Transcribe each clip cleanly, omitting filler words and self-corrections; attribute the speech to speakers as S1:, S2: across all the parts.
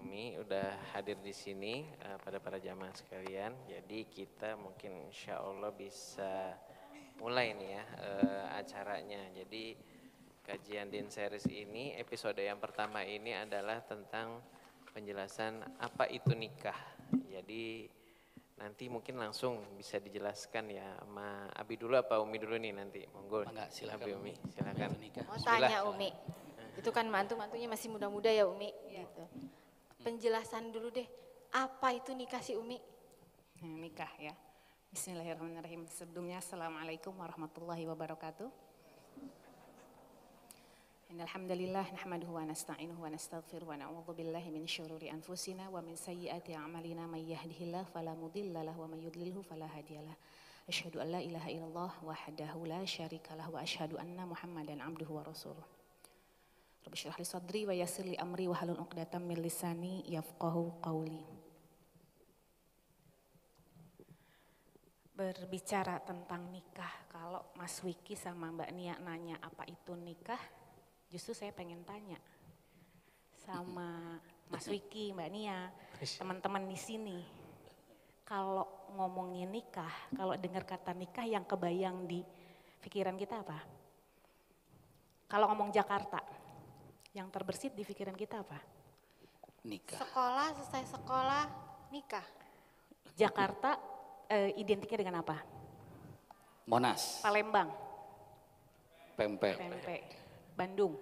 S1: Umi udah hadir di sini pada para jamaah sekalian. Jadi kita mungkin insya Allah bisa mulai nih ya acaranya. Jadi kajian Din Series ini episode yang pertama ini adalah tentang penjelasan apa itu nikah. Jadi nanti mungkin langsung bisa dijelaskan ya sama Abi dulu apa Umi dulu nih nanti. Monggo.
S2: Enggak, silakan
S1: Abi Umi, silakan.
S3: Mau tanya Umi, itu kan mantu-mantunya masih muda-muda ya Umi, gitu. Penjelasan dulu deh, apa itu nikah sih Umi?
S4: Nikah ya. Bismillahirrahmanirrahim. Sebelumnya Assalamualaikum warahmatullahi wabarakatuh. Innalhamdulillah nahmaduhu wa nasta'inuhu wa nastaghfiruh wa na'udzu billahi min syururi anfusina wa min sayyiati a'malina may yahdihillahu fala mudhillalah wa may yudlilhu fala hadiyalah. Asyhadu an la ilaha illallah wahdahu la syarikalah wa asyhadu anna Muhammadan abduhu wa rasuluh. Rabbi syrah li sadri wa yassir li amri wa halul 'uqdatam min lisani yafqahu qawli. Berbicara tentang nikah, kalau Mas Wiki sama Mbak Nia nanya apa itu nikah, justru saya pengen tanya sama Mas Wiki, Mbak Nia, teman-teman di sini. Kalau ngomongin nikah, kalau dengar kata nikah yang kebayang di pikiran kita apa? Kalau ngomong Jakarta, yang terbersit di pikiran kita apa?
S2: Nikah.
S3: Sekolah, selesai sekolah, nikah.
S4: Jakarta identiknya dengan apa?
S2: Monas.
S4: Palembang,
S2: Pempek.
S4: Pempek, Bandung.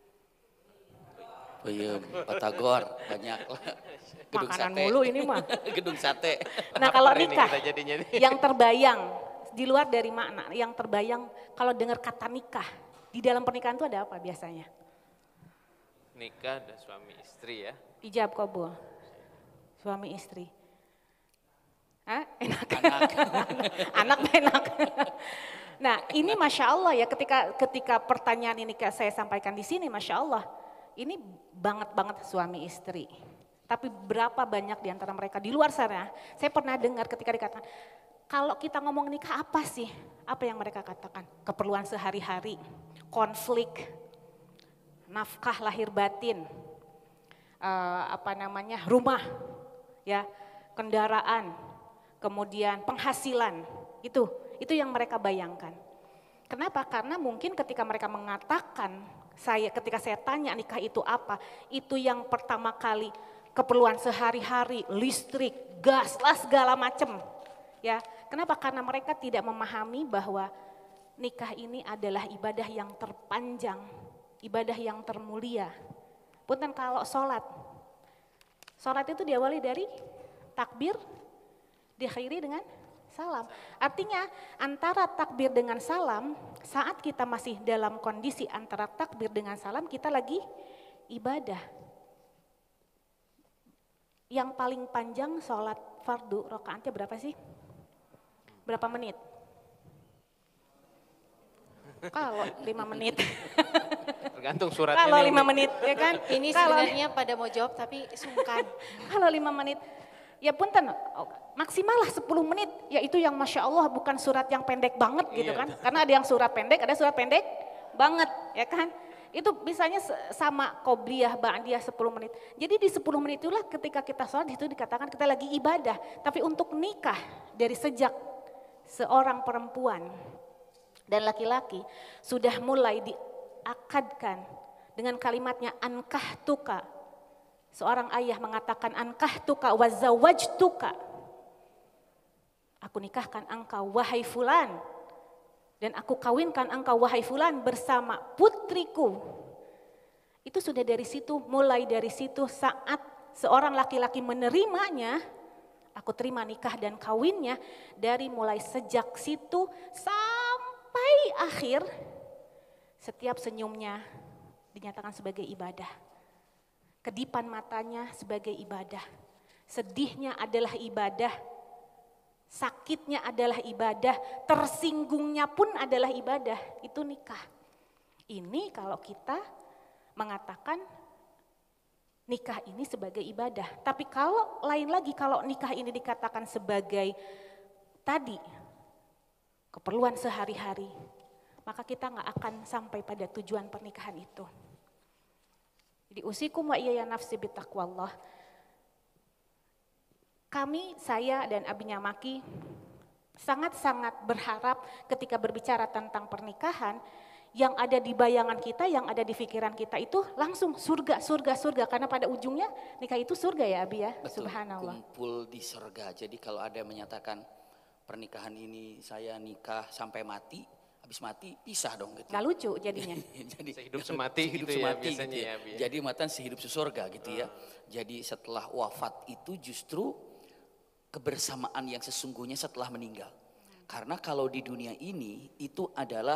S2: Peyem, Batagor, banyak lah. Gedung
S4: Makanan
S2: sate.
S4: mulu ini mah.
S2: Gedung sate.
S4: Nah kalau
S1: Lapar ini
S4: nikah,
S1: kita jadinya nih.
S4: yang terbayang di luar dari makna, yang terbayang kalau dengar kata nikah, di dalam pernikahan itu ada apa biasanya?
S1: Nikah dan suami istri ya.
S4: Ijab kabul, suami istri. Hah? Enak. Anak enak. Nah ini Masya Allah ya ketika pertanyaan ini saya sampaikan di sini Masya Allah. Ini banget suami istri. Tapi berapa banyak di antara mereka di luar sana, saya pernah dengar ketika dikatakan, kalau kita ngomong nikah apa sih? Apa yang mereka katakan? Keperluan sehari-hari, konflik, nafkah lahir batin, rumah, ya, kendaraan, kemudian penghasilan, itu yang mereka bayangkan. Kenapa? Karena mungkin ketika mereka mengatakan, ketika saya tanya nikah itu apa, itu yang pertama kali keperluan sehari-hari, listrik, gas, lah segala macam. Ya, kenapa? Karena mereka tidak memahami bahwa nikah ini adalah ibadah yang terpanjang, ibadah yang termulia. Punten kalau sholat itu diawali dari takbir, diakhiri dengan salam. Artinya antara takbir dengan salam, saat kita masih dalam kondisi antara takbir dengan salam, kita lagi ibadah. Yang paling panjang sholat fardu, rakaatnya berapa sih? Berapa menit? Kalau 5 menit.
S1: Tergantung suratnya.
S4: Kalau
S1: nih,
S4: 5
S1: Umi.
S4: menit, ya kan?
S3: Ini sebenarnya pada mau jawab tapi sungkan.
S4: Kalau 5 menit, ya punten, maksimal lah 10 menit, ya itu yang Masya Allah bukan surat yang pendek banget gitu kan. Karena ada yang surat pendek, ada surat pendek banget ya kan. Itu misalnya sama qobliyah, ba'diyah 10 menit. Jadi di 10 menit itulah ketika kita sholat itu dikatakan kita lagi ibadah. Tapi untuk nikah dari sejak seorang perempuan dan laki-laki sudah mulai diakadkan dengan kalimatnya ankahtuka. Seorang ayah mengatakan ankahtuka wa zawajtuka. Aku nikahkan engkau wahai fulan. Dan aku kawinkan engkau wahai fulan bersama putriku. Itu sudah dari situ, mulai dari situ saat seorang laki-laki menerimanya, aku terima nikah dan kawinnya, dari mulai sejak situ sampai akhir, setiap senyumnya dinyatakan sebagai ibadah. Kedipan matanya sebagai ibadah, sedihnya adalah ibadah, sakitnya adalah ibadah, tersinggungnya pun adalah ibadah, itu nikah. Ini kalau kita mengatakan nikah ini sebagai ibadah. Tapi kalau lain lagi, kalau nikah ini dikatakan sebagai tadi, keperluan sehari-hari, maka kita nggak akan sampai pada tujuan pernikahan itu. Jadi usikum wa iya nafsi bitaqwallah. saya dan Abinya Maki sangat-sangat berharap ketika berbicara tentang pernikahan, yang ada di bayangan kita, yang ada di pikiran kita itu langsung surga, surga, surga. Karena pada ujungnya nikah itu surga ya Abi ya,
S2: Betul,
S4: subhanallah.
S2: kumpul di surga. Jadi kalau ada yang menyatakan pernikahan ini saya nikah sampai mati, habis mati pisah dong gitu.
S4: Gak lucu jadinya.
S2: Jadi
S1: Sehidup semati
S2: sehidup
S1: gitu ya
S2: semati
S1: biasanya
S2: gitu
S1: ya, Bi, ya.
S2: Jadi matan sehidup sesurga gitu ya. Jadi setelah wafat itu justru kebersamaan yang sesungguhnya setelah meninggal. Karena kalau di dunia ini itu adalah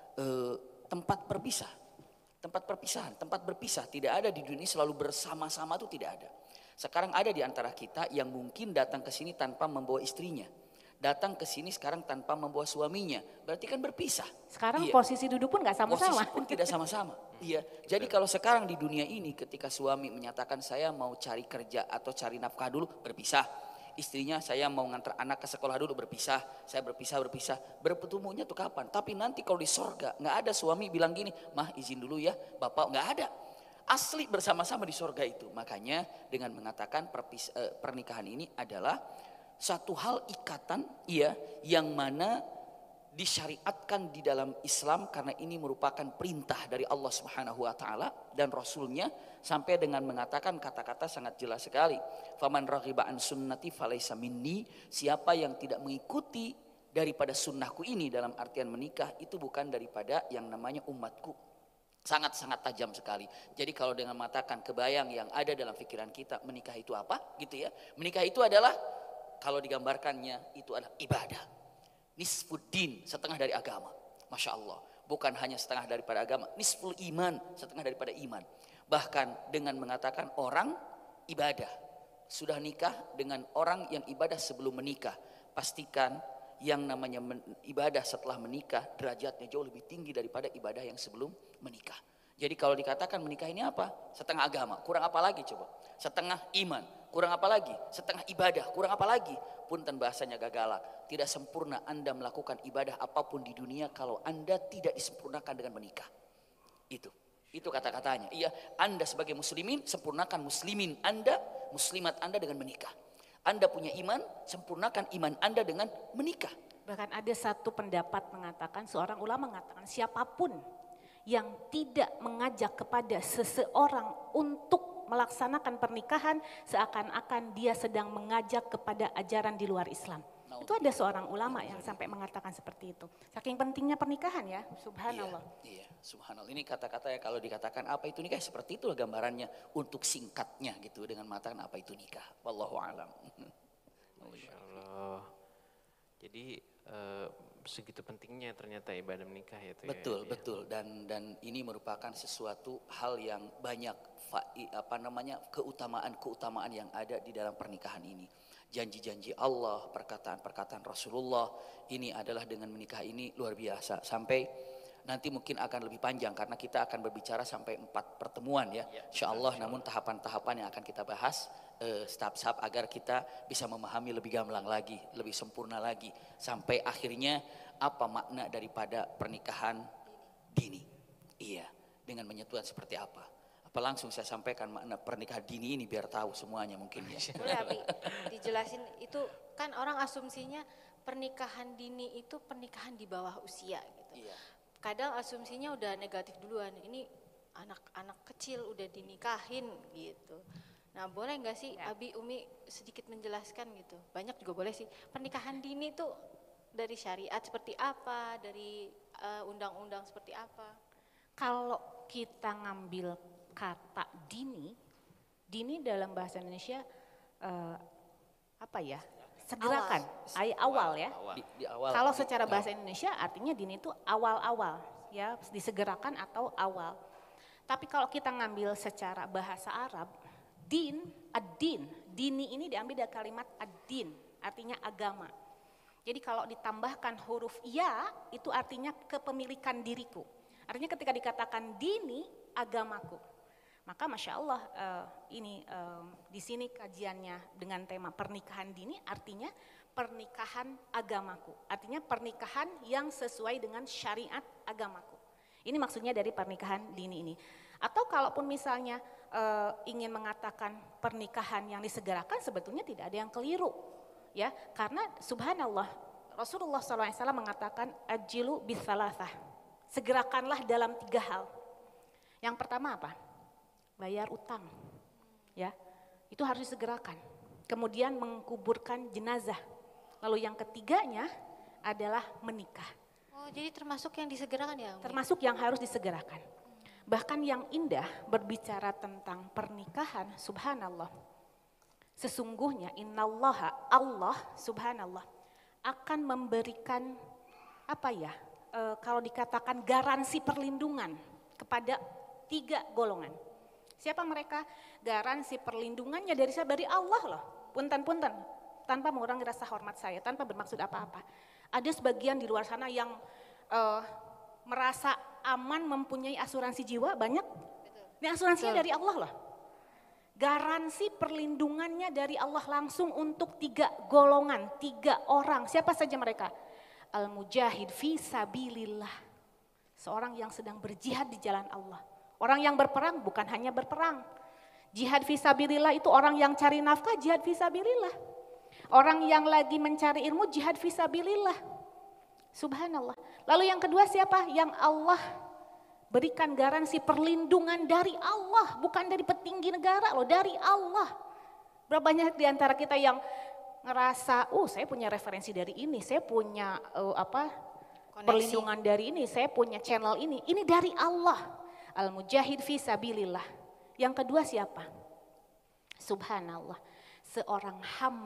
S2: tempat berpisah. Tempat perpisahan, tempat berpisah. Tidak ada di dunia selalu bersama-sama itu tidak ada. Sekarang ada di antara kita yang mungkin datang ke sini tanpa membawa istrinya. Datang ke sini sekarang tanpa membawa suaminya. Berarti kan berpisah.
S4: Sekarang
S2: Iya.
S4: posisi duduk pun gak sama-sama.
S2: Posisi pun tidak sama-sama. Iya. Jadi kalau sekarang di dunia ini ketika suami menyatakan saya mau cari kerja atau cari nafkah dulu, berpisah. Istrinya saya mau ngantar anak ke sekolah dulu, berpisah. Saya berpisah. Bertemunya tuh kapan? Tapi nanti kalau di sorga nggak ada suami bilang gini, mah izin dulu ya bapak, nggak ada. Asli bersama-sama di sorga itu. Makanya dengan mengatakan pernikahan ini adalah satu hal ikatan yang mana disyariatkan di dalam Islam karena ini merupakan perintah dari Allah Subhanahu wa taala dan rasulnya, sampai dengan mengatakan kata-kata sangat jelas sekali. Faman raghiba an sunnati falaisa minni, siapa yang tidak mengikuti daripada sunnahku ini dalam artian menikah itu bukan daripada yang namanya umatku. Sangat-sangat tajam sekali. Jadi kalau dengan mengatakan kebayang yang ada dalam pikiran kita, menikah itu apa gitu ya. Menikah itu adalah kalau digambarkannya itu adalah ibadah. Nisfuddin, setengah dari agama. Masya Allah. Bukan hanya setengah daripada agama. Nisful iman, setengah daripada iman. Bahkan dengan mengatakan orang ibadah. Sudah nikah dengan orang yang ibadah sebelum menikah. Pastikan yang namanya ibadah setelah menikah derajatnya jauh lebih tinggi daripada ibadah yang sebelum menikah. Jadi kalau dikatakan menikah ini apa? Setengah agama. Kurang apa lagi coba? Setengah iman. Kurang apa lagi? Setengah ibadah. Kurang apa lagi? Punten bahasanya gagalak. Tidak sempurna Anda melakukan ibadah apapun di dunia kalau Anda tidak disempurnakan dengan menikah. Itu kata-katanya. Iya, Anda sebagai muslimin sempurnakan muslimin Anda, muslimat Anda dengan menikah. Anda punya iman, sempurnakan iman Anda dengan menikah.
S4: Bahkan ada satu pendapat mengatakan, seorang ulama mengatakan siapapun yang tidak mengajak kepada seseorang untuk melaksanakan pernikahan seakan-akan dia sedang mengajak kepada ajaran di luar Islam. Itu ada seorang ulama yang sampai mengatakan seperti itu. Saking pentingnya pernikahan ya, subhanallah.
S2: Iya, subhanallah. Ini kata-kata ya kalau dikatakan apa itu nikah, seperti itulah gambarannya untuk singkatnya gitu dengan mengatakan apa itu nikah. Wallahu a'lam.
S1: Masya Allah. Jadi segitu pentingnya ternyata ibadah menikah ya.
S2: Betul, betul. Dan ini merupakan sesuatu hal yang banyak keutamaan yang ada di dalam pernikahan ini. Janji-janji Allah, perkataan-perkataan Rasulullah, ini adalah dengan menikah ini luar biasa. Sampai nanti mungkin akan lebih panjang karena kita akan berbicara sampai 4 pertemuan ya. Insyaallah, namun tahapan-tahapan yang akan kita bahas tahap-tahap agar kita bisa memahami lebih gamblang lagi, lebih sempurna lagi. Sampai akhirnya apa makna daripada pernikahan dini. Iya, dengan menyentuhan seperti apa. Apa langsung saya sampaikan makna pernikahan dini ini biar tahu semuanya mungkin ya.
S3: Boleh Abi, dijelasin itu kan orang asumsinya pernikahan dini itu pernikahan di bawah usia gitu.
S2: Iya.
S3: Kadang asumsinya udah negatif duluan, ini anak-anak kecil udah dinikahin gitu. Nah boleh nggak sih Abi, Umi sedikit menjelaskan gitu, banyak juga boleh sih, pernikahan dini tuh dari syariat seperti apa, dari undang-undang seperti apa?
S4: Kalau kita ngambil kata dini dalam bahasa Indonesia apa ya? Segerakan, awal ya.
S2: Di awal.
S4: Kalau secara bahasa Indonesia artinya dini itu awal-awal ya, disegerakan atau awal. Tapi kalau kita ngambil secara bahasa Arab, ad-din, dini ini diambil dari kalimat ad-din, artinya agama. Jadi kalau ditambahkan huruf ya, itu artinya kepemilikan diriku. Artinya ketika dikatakan dini, agamaku. Maka Masya Allah di sini kajiannya dengan tema pernikahan dini artinya pernikahan agamaku. Artinya pernikahan yang sesuai dengan syariat agamaku. Ini maksudnya dari pernikahan dini ini. Atau kalaupun misalnya ingin mengatakan pernikahan yang disegerakan, sebetulnya tidak ada yang keliru. Ya, karena subhanallah Rasulullah SAW mengatakan ajilu bisalasah. Segerakanlah dalam 3 hal. Yang pertama apa? Bayar utang. Ya, itu harus disegerakan. Kemudian mengkuburkan jenazah. Lalu yang ketiganya adalah menikah.
S3: Oh, jadi termasuk yang disegerakan ya, Umi?
S4: Termasuk yang harus disegerakan. Bahkan yang indah berbicara tentang pernikahan, subhanallah. Sesungguhnya innallaha, Allah subhanallah akan memberikan apa ya, kalau dikatakan garansi perlindungan kepada 3 golongan. Siapa mereka? Garansi perlindungannya dari Allah loh. Punten-punten, tanpa mengurangi rasa hormat saya, tanpa bermaksud apa-apa. Ada sebagian di luar sana yang merasa aman mempunyai asuransi jiwa, banyak. Ini asuransinya dari Allah loh. Garansi perlindungannya dari Allah langsung untuk 3 golongan, 3 orang. Siapa saja mereka? Al-mujahid fi sabilillah. Seorang yang sedang berjihad di jalan Allah. Orang yang berperang bukan hanya berperang. Jihad fi sabilillah itu orang yang cari nafkah, jihad fi sabilillah. Orang yang lagi mencari ilmu, jihad fi sabilillah. Subhanallah. Lalu yang kedua siapa? Yang Allah berikan garansi perlindungan dari Allah, bukan dari petinggi negara loh, dari Allah. Berapa banyak di antara kita yang ngerasa, saya punya referensi dari ini, saya punya perlindungan dari ini, saya punya channel ini dari Allah. Al-mujahid fi sabilillah. Yang kedua siapa? Subhanallah, seorang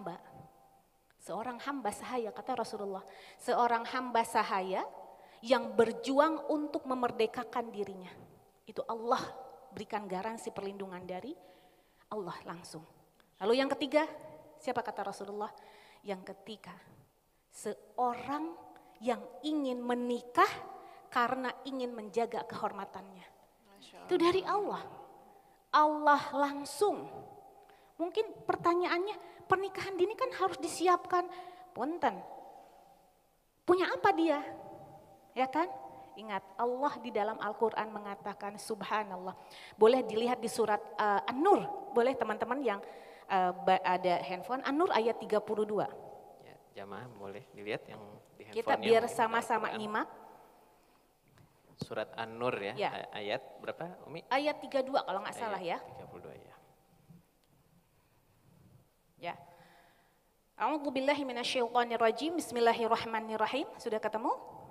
S4: hamba sahaya, kata Rasulullah, seorang hamba sahaya yang berjuang untuk memerdekakan dirinya. Itu Allah berikan garansi perlindungan dari Allah langsung. Lalu yang ketiga, siapa kata Rasulullah? Yang ketiga, seorang yang ingin menikah karena ingin menjaga kehormatannya. Itu dari Allah. Allah langsung. Mungkin pertanyaannya, pernikahan dini kan harus disiapkan. Punten, punya apa dia? Ya kan? Ingat, Allah di dalam Al-Quran mengatakan subhanallah. Boleh dilihat di surat An-Nur. Boleh teman-teman yang ada handphone. An-Nur ayat 32.
S1: Ya, jamaah boleh dilihat yang di handphone.
S4: Kita biar sama-sama nyimak.
S1: Surat An-Nur ya,
S4: Ya.
S1: Ayat berapa Umi?
S4: Ayat 32 kalau nggak salah ya.
S1: 32 ya.
S4: Ya. A'udzubillahi minasyaitonirrajim. Bismillahirrahmanirrahim. Sudah ketemu?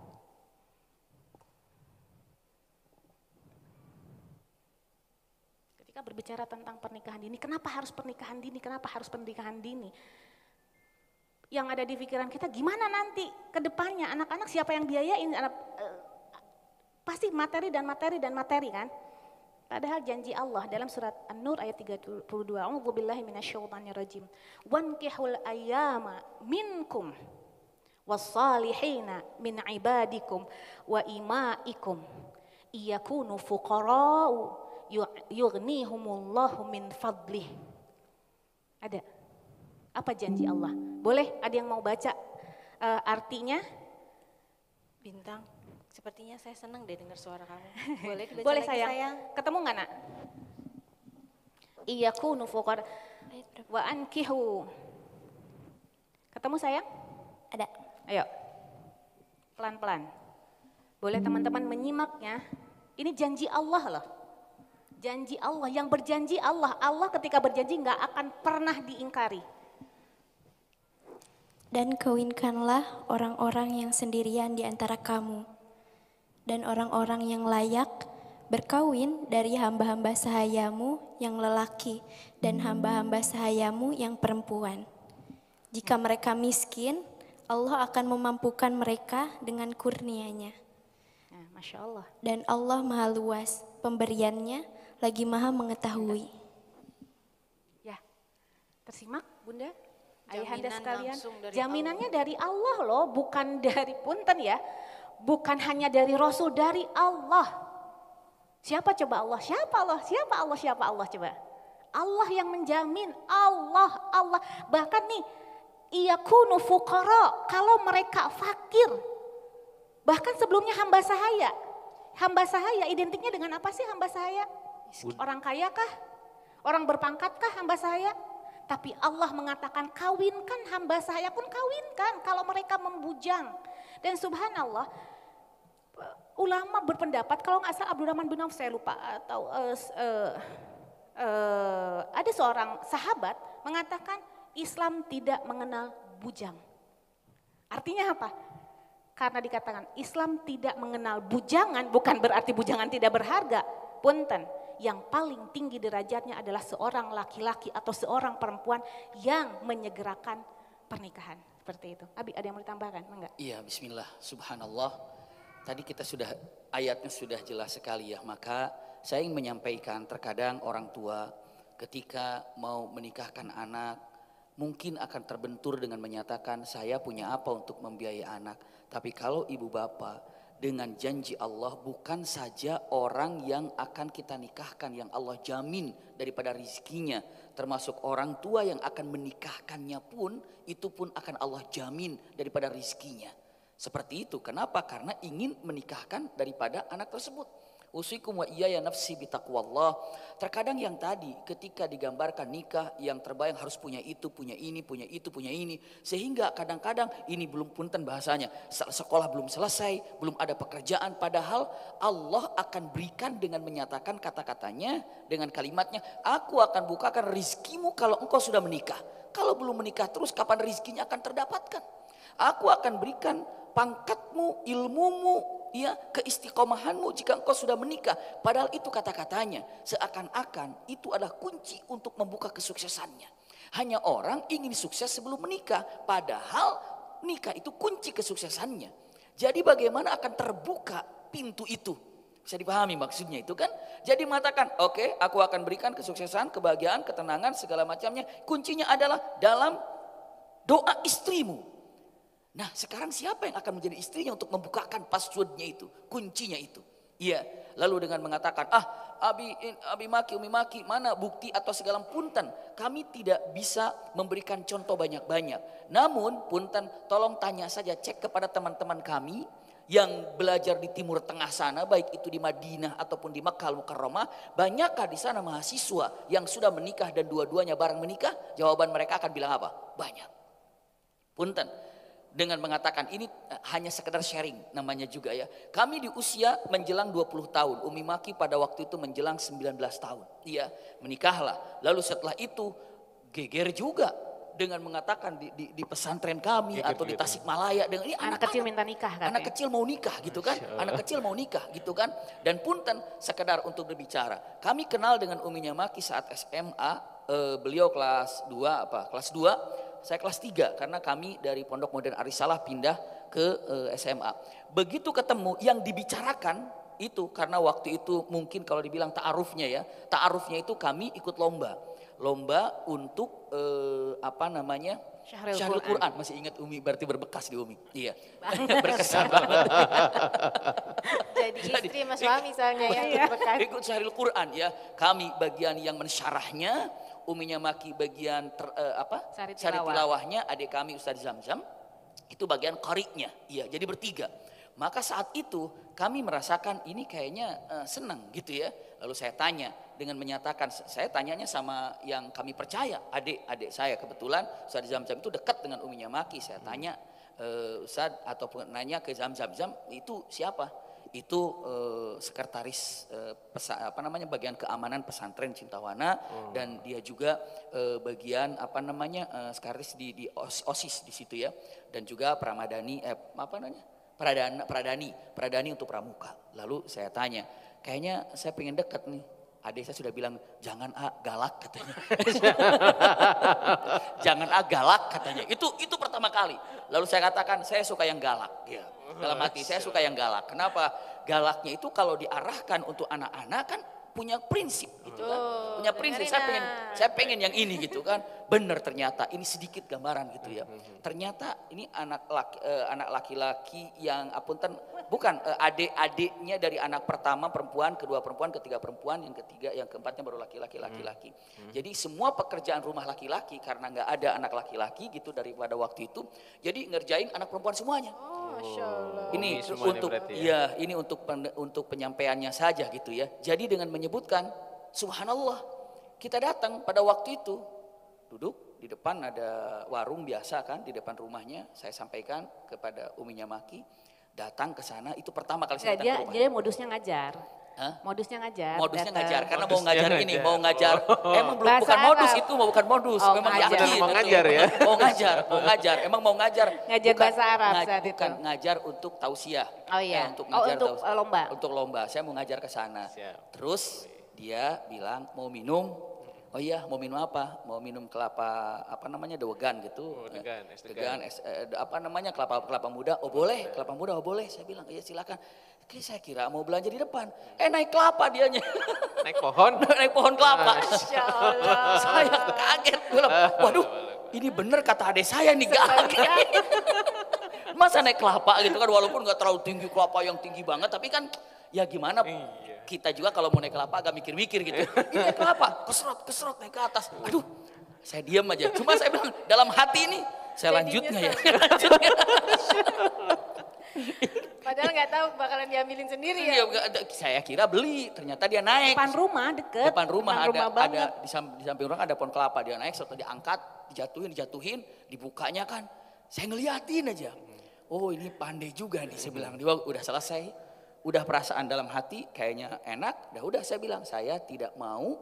S4: Ketika berbicara tentang pernikahan dini, kenapa harus pernikahan dini? Kenapa harus pernikahan dini? Yang ada di pikiran kita, gimana nanti ke depannya anak-anak siapa yang biayain? Pasti materi kan? Padahal janji Allah dalam surat An-Nur ayat 32. A'udzubillahi minasyaitonirrajim. Wankihul ayyama minkum wassalihina min ibadikum wa imaikum iyakunu fuqara'u yughnihumullahu min fadlih. Ada. Apa janji Allah? Boleh ada yang mau baca artinya?
S3: Bintang, sepertinya saya senang deh dengar suara kamu. Boleh dibaca
S4: Boleh
S3: lagi,
S4: sayang. Ketemu nggak nak? Iyakunu fuqara
S3: Ayat berapa?
S4: wa ankihu. Ketemu sayang?
S3: Ada.
S4: Ayo. Pelan-pelan. Boleh teman-teman menyimaknya. Ini janji Allah loh. Janji Allah, yang berjanji Allah. Allah ketika berjanji nggak akan pernah diingkari.
S5: Dan kawinkanlah orang-orang yang sendirian di antara kamu, dan orang-orang yang layak berkawin dari hamba-hamba sahayamu yang lelaki dan hamba-hamba sahayamu yang perempuan. Jika mereka miskin, Allah akan memampukan mereka dengan kurnia-Nya.
S4: Nah, Masya Allah.
S5: Dan Allah maha luas pemberiannya, lagi maha mengetahui.
S4: Ya, tersimak Bunda?
S3: Jaminan
S4: Ayahanda sekalian,
S3: langsung dari
S4: jaminannya dari Allah loh, bukan dari punten ya, bukan hanya dari Rasul, dari Allah. Siapa coba Allah? Siapa Allah? Siapa Allah? Siapa Allah coba? Allah yang menjamin, Allah. Bahkan nih, iyakunu fuqara, kalau mereka fakir. Bahkan sebelumnya hamba sahaya. Hamba sahaya identiknya dengan apa sih hamba sahaya? Orang kaya kah? Orang berpangkat kah hamba saya? Tapi Allah mengatakan kawinkan hamba saya pun kawinkan kalau mereka membujang. Dan subhanallah ulama berpendapat kalau nggak salah Abdurrahman bin Auf saya lupa atau ada seorang sahabat mengatakan Islam tidak mengenal bujang. Artinya apa? Karena dikatakan Islam tidak mengenal bujangan bukan berarti bujangan tidak berharga. Punten. Yang paling tinggi derajatnya adalah seorang laki-laki atau seorang perempuan yang menyegerakan pernikahan. Seperti itu. Abi ada yang mau ditambahkan? Enggak?
S2: Iya, bismillah, subhanallah. Tadi kita sudah, ayatnya sudah jelas sekali ya. Maka saya ingin menyampaikan terkadang orang tua ketika mau menikahkan anak, mungkin akan terbentur dengan menyatakan saya punya apa untuk membiayai anak. Tapi kalau ibu bapak dengan janji Allah bukan saja orang yang akan kita nikahkan yang Allah jamin daripada rizkinya. Termasuk orang tua yang akan menikahkannya pun itu pun akan Allah jamin daripada rizkinya. Seperti itu. Kenapa? Karena ingin menikahkan daripada anak tersebut. Usikum wa iyaya nafsi bitaqwallah. Terkadang yang tadi ketika digambarkan nikah yang terbayang harus punya itu, punya ini, punya itu, punya ini. Sehingga kadang-kadang ini belum punten bahasanya. Sekolah belum selesai, belum ada pekerjaan. Padahal Allah akan berikan dengan menyatakan kata-katanya dengan kalimatnya. Aku akan bukakan rizkimu kalau engkau sudah menikah. Kalau belum menikah terus kapan rizkinya akan terdapatkan. Aku akan berikan pangkatmu, ilmumu, ya, keistiqomahanmu jika engkau sudah menikah. Padahal itu kata-katanya seakan-akan itu adalah kunci untuk membuka kesuksesannya. Hanya orang ingin sukses sebelum menikah, padahal nikah itu kunci kesuksesannya. Jadi bagaimana akan terbuka pintu itu? Bisa dipahami maksudnya itu kan? Jadi mengatakan, oke, aku akan berikan kesuksesan, kebahagiaan, ketenangan, segala macamnya. Kuncinya adalah dalam doa istrimu. Nah sekarang siapa yang akan menjadi istrinya untuk membukakan passwordnya itu, kuncinya itu. Iya, lalu dengan mengatakan, abi maki, umi maki, mana bukti atau segala punten. Kami tidak bisa memberikan contoh banyak-banyak. Namun punten tolong tanya saja, cek kepada teman-teman kami yang belajar di Timur Tengah sana, baik itu di Madinah ataupun di Makkah Al-Mukarramah. Banyakkah di sana mahasiswa yang sudah menikah dan dua-duanya bareng menikah? Jawaban mereka akan bilang apa? Banyak. Punten. Dengan mengatakan ini hanya sekedar sharing namanya juga ya. Kami di usia menjelang 20 tahun. Umi Maki pada waktu itu menjelang 19 tahun. Iya, menikahlah. Lalu setelah itu geger juga dengan mengatakan di pesantren kami geger atau di Tasikmalaya dengan ini
S4: anak kecil minta nikah kan.
S2: Anak kecil mau nikah gitu kan. Anak kecil mau nikah gitu kan. Dan punten sekedar untuk berbicara. Kami kenal dengan Uminya Maki saat SMA, beliau kelas 2 kelas 2. Saya kelas 3 karena kami dari Pondok Modern Arisalah pindah ke SMA. Begitu ketemu yang dibicarakan itu karena waktu itu mungkin kalau dibilang ta'arufnya ya. Ta'arufnya itu kami ikut lomba. Lomba untuk Syahrul Quran. Masih ingat Umi, berarti berbekas di Umi. Iya. Berkesan banget.
S3: Jadi istri sama suami soalnya ya.
S2: Ikut Syahrul Quran ya. Kami bagian yang mensyarahnya. Uminya Maki bagian sari tilawahnya, adik kami Ustaz Zamzam itu bagian qari'nya. Iya, jadi bertiga. Maka saat itu kami merasakan ini kayaknya senang gitu ya. Lalu saya tanya dengan menyatakan, saya tanyanya sama yang kami percaya, adik saya kebetulan Ustaz Zamzam itu dekat dengan Uminya Maki. Saya tanya Ustaz ataupun nanya ke Zamzam, itu siapa? Itu sekretaris bagian keamanan pesantren Cintawana dan dia juga bagian sekretaris di OSIS di situ ya, dan juga Pradani untuk pramuka. Lalu saya tanya, kayaknya saya pengen dekat nih. Adik saya sudah bilang jangan galak katanya. Jangan galak katanya. Itu pertama kali. Lalu saya katakan saya suka yang galak. Ya. Dalam hati saya suka yang galak. Kenapa? Galaknya itu kalau diarahkan untuk anak-anak kan punya prinsip gitu kan. Punya prinsip. Saya pengen yang ini gitu kan. Benar ternyata ini sedikit gambaran gitu ya. Ternyata ini anak laki-laki yang bukan adik-adiknya dari anak pertama perempuan, kedua perempuan, ketiga perempuan, yang ketiga, yang keempatnya baru laki-laki. Jadi semua pekerjaan rumah laki-laki karena nggak ada anak laki-laki gitu daripada waktu itu. Jadi ngerjain anak perempuan semuanya.
S3: Masya Allah.
S2: Ini untuk ini untuk penyampaiannya saja gitu ya. Jadi dengan menyebutkan subhanallah, kita datang pada waktu itu, duduk di depan ada warung biasa kan, di depan rumahnya. Saya sampaikan kepada uminya Maki, datang ke sana, itu pertama kali saya datang ke rumah.
S4: Dia modusnya ngajar.
S2: Hah?
S4: Modusnya ngajar.
S2: Modusnya
S4: datang.
S2: ngajar, karena mau
S1: Modusnya
S2: ngajar ini,
S1: ngajar.
S2: mau ngajar. Emang belum
S4: Bahasa
S2: bukan modus
S4: Arab.
S2: itu, bukan modus.
S4: Oh,
S2: Memang
S4: ngajar.
S2: yakin.
S1: Benar, mau
S2: betul.
S1: ngajar ya?
S2: Mau ngajar, emang mau ngajar.
S4: Ngajar bahasa Arab saat itu.
S2: Bukan ngajar untuk tausiah.
S4: Oh iya.
S2: Untuk
S4: Oh,
S2: ngajar
S4: untuk, lomba.
S2: Untuk lomba, saya mau ngajar ke sana.
S1: Siap.
S2: Terus dia bilang mau minum. Oh iya, mau minum apa? Mau minum kelapa apa namanya degan gitu.
S1: Oh, degan, es
S2: Degan, apa namanya kelapa muda. Oh boleh, kelapa muda. Oh boleh. Saya bilang iya silakan. Oke, saya kira mau belanja di depan. Naik kelapa dianya.
S1: Naik pohon.
S2: Naik pohon kelapa.
S3: Masya Allah.
S2: Saya kaget. Bilang, waduh, ini bener kata adik saya nih kaget. Masa naik kelapa gitu kan, walaupun nggak terlalu tinggi kelapa yang tinggi banget, tapi kan ya gimana? Kita juga kalau mau naik kelapa agak mikir-mikir gitu. Ini naik kelapa, keserot naik ke atas. Aduh, saya diam aja. Cuma saya bilang dalam hati ini, saya lanjut nggak ya?
S3: Padahal nggak tahu bakalan diambilin sendiri
S2: Iya,
S3: ya.
S2: saya kira beli, ternyata dia naik.
S4: Depan rumah deket.
S2: Depan rumah ada
S4: banget.
S2: di samping rumah ada pohon kelapa, dia naik, setelah diangkat, dijatuhin, dibukanya kan. Saya ngeliatin aja. Oh ini pandai juga nih, saya bilang. Dia udah selesai, udah perasaan dalam hati kayaknya enak. Udah saya bilang saya tidak mau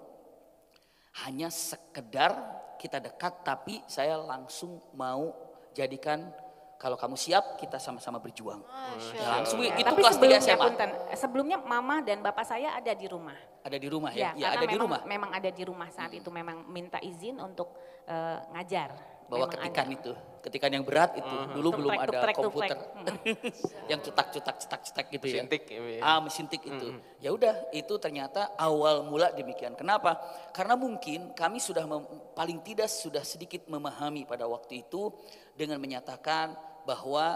S2: hanya sekedar kita dekat, tapi saya langsung mau jadikan kalau kamu siap kita sama-sama berjuang.
S3: Masya
S2: Ya, langsung
S3: Allah.
S2: itu
S4: Tapi
S2: kelas 3
S4: sebelumnya,
S2: SMA.
S4: punten, sebelumnya mama dan bapak saya ada di rumah.
S2: Ada di rumah
S4: Ya,
S2: ya? Ya,
S4: karena
S2: ada di
S4: memang,
S2: rumah.
S4: memang ada di rumah saat itu, memang minta izin untuk ngajar.
S2: Bawa
S4: Memang
S2: ketikan
S4: ada.
S2: itu, ketikan yang berat itu. Dulu belum
S4: Tuprek,
S2: ada
S4: tuprek,
S2: komputer.
S4: tuprek.
S2: Yang cetak gitu ya.
S1: Mesin tik, ya.
S2: Mesin tik itu. Ya udah, itu ternyata awal mula demikian. Kenapa? Karena mungkin kami sudah paling tidak sudah sedikit memahami pada waktu itu dengan menyatakan bahwa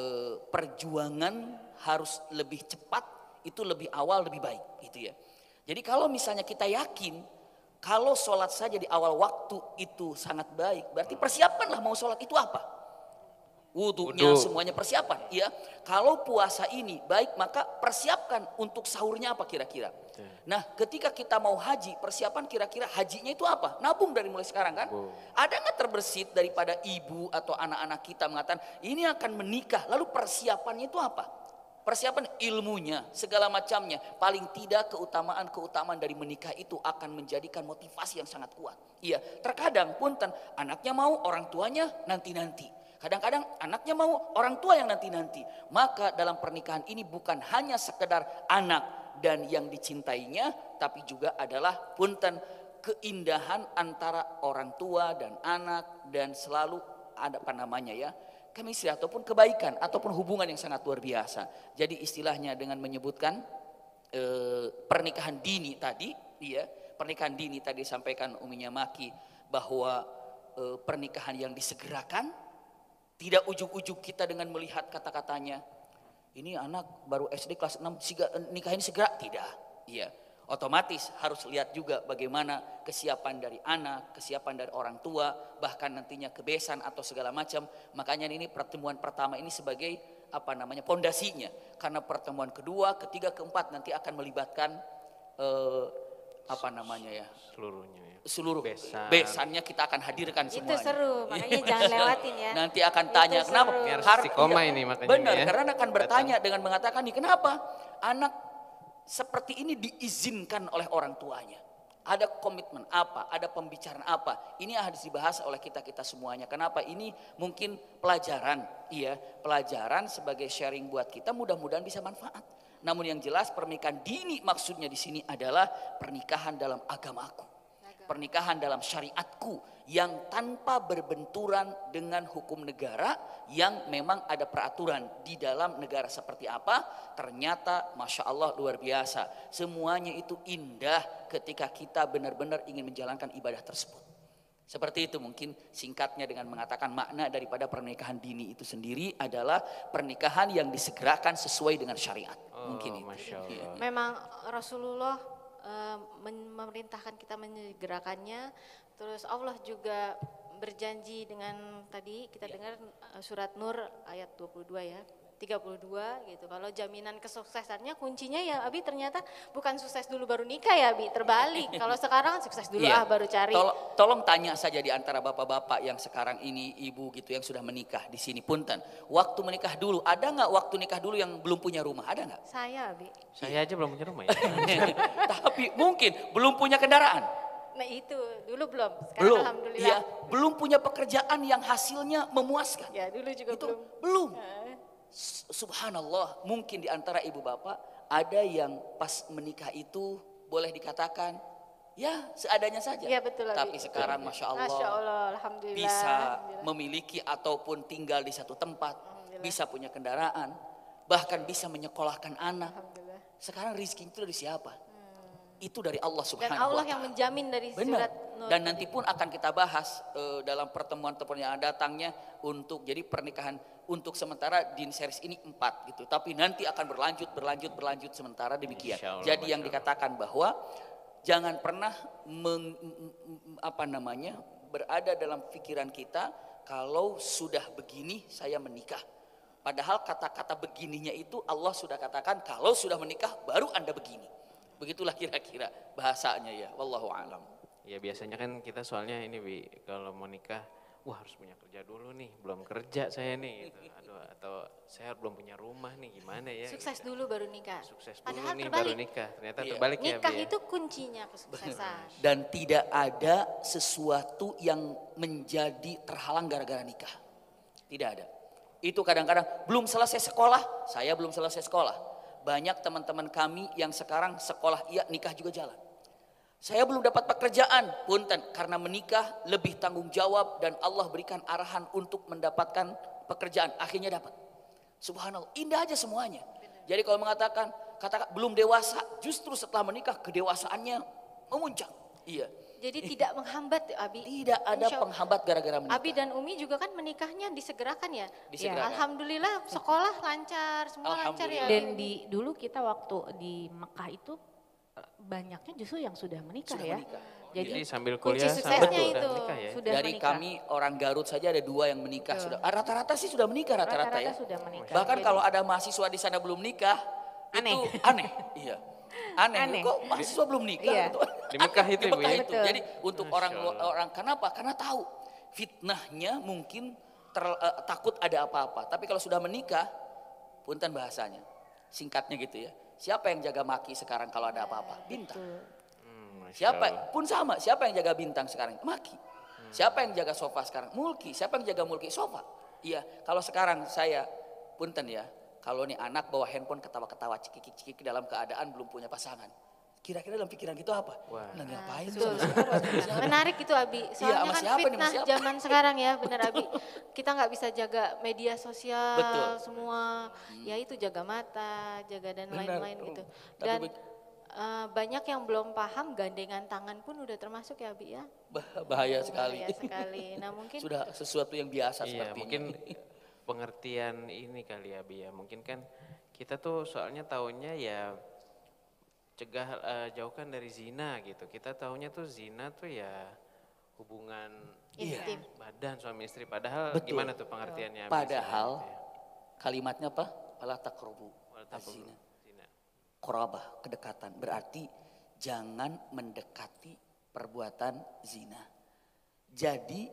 S2: perjuangan harus lebih cepat, itu lebih awal lebih baik gitu ya. Jadi kalau misalnya kita yakin kalau sholat saja di awal waktu itu sangat baik, berarti persiapanlah mau sholat itu apa? Wudunya semuanya persiapan. Ya, kalau puasa ini baik maka persiapkan untuk sahurnya apa kira-kira. Nah ketika kita mau haji, persiapan kira-kira hajinya itu apa? Nabung dari mulai sekarang kan? Ada nggak terbersit daripada ibu atau anak-anak kita mengatakan ini akan menikah, lalu persiapannya itu apa? Persiapan ilmunya, segala macamnya. Paling tidak keutamaan dari menikah itu akan menjadikan motivasi yang sangat kuat. Iya, terkadang punten anaknya mau, orang tuanya nanti-nanti. Kadang-kadang anaknya mau, orang tua yang nanti-nanti. Maka dalam pernikahan ini bukan hanya sekedar anak dan yang dicintainya, tapi juga adalah punten keindahan antara orang tua dan anak dan selalu ada apa namanya ya, chemistry ataupun kebaikan ataupun hubungan yang sangat luar biasa. Jadi istilahnya dengan menyebutkan pernikahan dini tadi, ya pernikahan dini tadi disampaikan uminya Maki bahwa pernikahan yang disegerakan, tidak ujuk-ujuk kita dengan melihat kata-katanya. Ini anak baru SD kelas 6 nikahin segera, tidak. Iya. Otomatis harus lihat juga bagaimana kesiapan dari anak, kesiapan dari orang tua, bahkan nantinya kebesaran atau segala macam. Makanya ini pertemuan pertama ini sebagai apa namanya pondasinya. Karena pertemuan kedua, ketiga, keempat nanti akan melibatkan apa namanya ya?
S1: Seluruhnya ya.
S2: Seluruh
S1: Besan.
S2: besannya kita akan hadirkan
S3: Itu
S2: semuanya.
S3: seru, makanya jangan lewatin ya.
S2: Nanti akan
S3: Itu
S2: tanya
S3: seru.
S2: kenapa?
S1: Ini harus istiqomah ini makanya
S2: Benar,
S1: ya.
S2: karena akan bertanya dengan mengatakan nih kenapa anak seperti ini diizinkan oleh orang tuanya. Ada komitmen apa, ada pembicaraan apa. Ini harus dibahas oleh kita semuanya. Kenapa? Ini mungkin pelajaran, iya, pelajaran sebagai sharing buat kita, mudah-mudahan bisa manfaat. Namun yang jelas pernikahan dini maksudnya di sini adalah pernikahan dalam agamaku. Pernikahan dalam syariatku yang tanpa berbenturan dengan hukum negara yang memang ada peraturan di dalam negara seperti apa. Ternyata Masya Allah luar biasa. Semuanya itu indah ketika kita benar-benar ingin menjalankan ibadah tersebut. Seperti itu mungkin singkatnya dengan mengatakan makna daripada pernikahan dini itu sendiri adalah pernikahan yang disegerakan sesuai dengan syariat. Mungkin itu.
S1: Masya Allah.
S2: Iya.
S3: Memang Rasulullah memerintahkan kita menyegerakannya. Terus Allah juga berjanji dengan tadi kita dengar surat Nur ayat 22 ya. 32 gitu. Kalau jaminan kesuksesannya kuncinya ya Abi ternyata bukan sukses dulu baru nikah ya Abi, terbalik. Kalau sekarang sukses dulu
S2: Iya.
S3: baru cari.
S2: Tolong tanya saja di antara bapak-bapak yang sekarang ini ibu gitu yang sudah menikah di sini punten. Waktu menikah dulu, ada nggak waktu nikah dulu yang belum punya rumah? Ada nggak?
S3: Saya Abi.
S1: Saya aja belum punya rumah ya.
S2: Tapi mungkin belum punya kendaraan.
S3: Nah itu dulu belum. Sekarang
S2: Belum.
S3: alhamdulillah.
S2: Iya, belum punya pekerjaan yang hasilnya memuaskan.
S3: Ya dulu juga
S2: Itu
S3: belum.
S2: belum. Subhanallah, mungkin di antara ibu bapak ada yang pas menikah itu boleh dikatakan ya seadanya saja.
S3: Iya, betul, Abi.
S2: Tapi sekarang Masya Allah,
S3: Masya Allah, alhamdulillah.
S2: bisa
S3: Alhamdulillah.
S2: memiliki ataupun tinggal di satu tempat,
S3: Alhamdulillah.
S2: bisa punya kendaraan, bahkan bisa menyekolahkan anak.
S3: Alhamdulillah.
S2: Sekarang rezeki itu dari siapa? Itu dari Allah
S3: Dan
S2: Subhanahu
S3: Allah
S2: wa
S3: yang
S2: Ta'ala.
S3: menjamin dari
S2: Benar.
S3: surat Nur.
S2: Dan nanti pun akan kita bahas dalam pertemuan-pertemuan yang datangnya untuk jadi pernikahan untuk sementara di series ini 4 gitu. Tapi nanti akan berlanjut sementara demikian.
S1: Insya Allah,
S2: Jadi yang
S1: Masya
S2: dikatakan bahwa jangan pernah berada dalam pikiran kita kalau sudah begini saya menikah. Padahal kata-kata begininya itu Allah sudah katakan kalau sudah menikah baru Anda begini. Begitulah kira-kira bahasanya ya. Wallahu a'lam.
S1: Ya biasanya kan kita soalnya ini Bi, kalau mau nikah, wah harus punya kerja dulu nih, belum kerja saya nih gitu. Aduh, atau saya belum punya rumah nih, gimana ya?
S3: Sukses
S1: gitu.
S3: dulu baru nikah.
S1: Sukses dulu
S3: Padahal
S1: nih
S3: terbalik.
S1: baru nikah. Ternyata
S2: Iya.
S1: terbalik ya
S3: Nikah
S1: Bi ya.
S3: itu kuncinya kesuksesan.
S2: Dan tidak ada sesuatu yang menjadi terhalang gara-gara nikah. Tidak ada. Itu kadang-kadang belum selesai sekolah, saya belum selesai sekolah. Banyak teman-teman kami yang sekarang sekolah iya nikah juga jalan. Saya belum dapat pekerjaan, punten karena menikah lebih tanggung jawab dan Allah berikan arahan untuk mendapatkan pekerjaan, akhirnya dapat. Subhanallah, indah aja semuanya. Jadi kalau mengatakan katakan belum dewasa, justru setelah menikah kedewasaannya memuncak. Iya.
S3: Jadi tidak menghambat Abi.
S2: Tidak ada
S3: Insya Allah.
S2: penghambat gara-gara menikah.
S3: Abi dan Umi juga kan menikahnya disegerakan ya.
S2: Disegerakan.
S3: Alhamdulillah sekolah lancar, semua lancar ya.
S4: Dan dulu kita waktu di Mekah itu banyaknya justru yang sudah menikah
S2: Sudah
S4: ya.
S2: menikah.
S1: Jadi
S4: Jadi
S1: sambil
S3: kunci
S1: kuliah
S3: suksesnya
S1: sambil
S3: itu.
S1: udah nikah ya.
S4: sudah
S2: Dari
S4: menikah.
S2: kami orang Garut saja ada 2 yang menikah sudah. Rata-rata sih sudah menikah rata-rata ya.
S4: sudah menikah.
S2: Bahkan
S4: Jadi-
S2: kalau ada mahasiswa di sana belum nikah,
S4: Aneh.
S2: itu aneh. Iya. Aneh.
S4: Aneh.
S2: Kok mahasiswa belum nikah?
S4: Iya.
S2: Gitu.
S1: Di Mekah itu,
S2: Di
S1: Bu,
S2: Mekah
S1: ya?
S2: itu.
S4: Betul.
S2: Jadi untuk
S1: Masya
S2: orang
S1: Allah.
S2: orang kenapa? Karena tahu fitnahnya mungkin takut ada apa-apa. Tapi kalau sudah menikah, punten bahasanya. Singkatnya gitu ya. Siapa yang jaga maki sekarang kalau ada apa-apa? Bintang.
S1: Masya
S2: Siapa
S1: Allah.
S2: pun sama, siapa yang jaga bintang sekarang? Maki. Siapa yang jaga sofa sekarang? Mulki. Siapa yang jaga mulki? Sofa. Iya, kalau sekarang saya punten ya, kalau nih anak bawa handphone ketawa-ketawa cikik-cikik dalam keadaan belum punya pasangan. Kira-kira dalam pikiran gitu apa?
S1: Wah.
S2: Nah, ngapain
S3: Betul.
S2: sama siapa? Sama siapa?
S3: Menarik itu Abi. Soalnya
S2: sama
S3: kan
S2: siapa nih, sama
S3: fitnah
S2: siapa?
S3: zaman sekarang ya, benar Abi. Kita nggak bisa jaga media sosial
S2: Betul.
S3: semua. Ya itu jaga mata, jaga dan
S2: Benar.
S3: lain-lain gitu.
S2: Tapi
S3: Dan banyak yang belum paham gandengan tangan pun udah termasuk ya Abi ya.
S2: Bahaya sekali.
S3: Bahaya sekali. Nah mungkin
S2: Sudah sesuatu yang biasa
S1: Iya,
S2: sepertinya.
S1: mungkin pengertian ini kali ya Bi ya. Mungkin kan kita tuh soalnya taunya ya cegah jauhkan dari zina gitu. Kita taunya tuh zina tuh ya hubungan
S3: intim.
S1: badan suami istri. Padahal
S2: Betul.
S1: gimana tuh pengertiannya? Bi,
S2: Padahal
S1: zina itu ya?
S2: kalimatnya apa? Wala taqrabu
S1: Wal taqrabu
S2: az-zina.
S1: zina.
S2: Qorabah, kedekatan. Berarti jangan mendekati perbuatan zina. Jadi,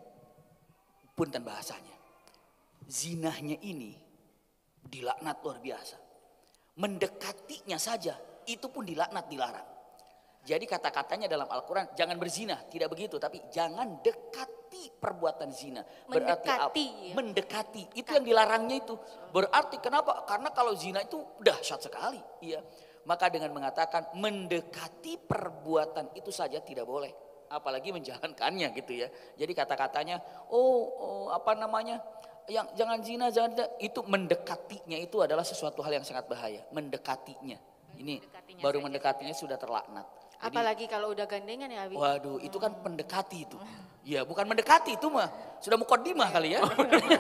S2: punten bahasanya. Zinahnya ini dilaknat luar biasa. Mendekatinya saja, itu pun dilaknat, dilarang. Jadi kata-katanya dalam Al-Quran, jangan berzina, tidak begitu. Tapi jangan dekati perbuatan zina. Berarti apa?
S3: Mendekati, ya.
S2: Mendekati, itu yang dilarangnya itu. Berarti kenapa? Karena kalau zina itu dahsyat sekali. Iya. Maka dengan mengatakan mendekati perbuatan itu saja tidak boleh. Apalagi menjalankannya gitu ya. Jadi kata-katanya, apa namanya, yang jangan zina, jangan zina. Itu mendekatinya itu adalah sesuatu hal yang sangat bahaya. Mendekatinya. Ini
S4: Mendekatinya
S2: baru
S4: saja.
S2: mendekatinya sudah terlaknat. Jadi,
S3: Apalagi kalau udah gandengan ya Abi.
S2: waduh, itu kan mendekati itu. Ya, bukan mendekati itu mah. Sudah mukaddimah kali ya.